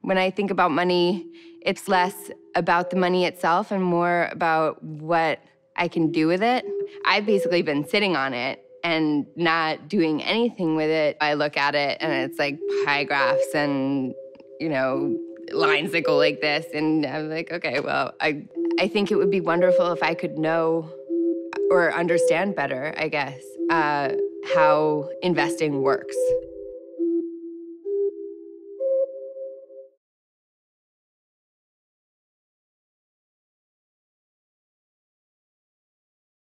When I think about money, it's less about the money itself and more about what I can do with it. I've basically been sitting on it and not doing anything with it. I look at it and it's like pie graphs and, lines that go like this. And I'm like, okay, well, I think it would be wonderful if I could know or understand better, I guess, how investing works.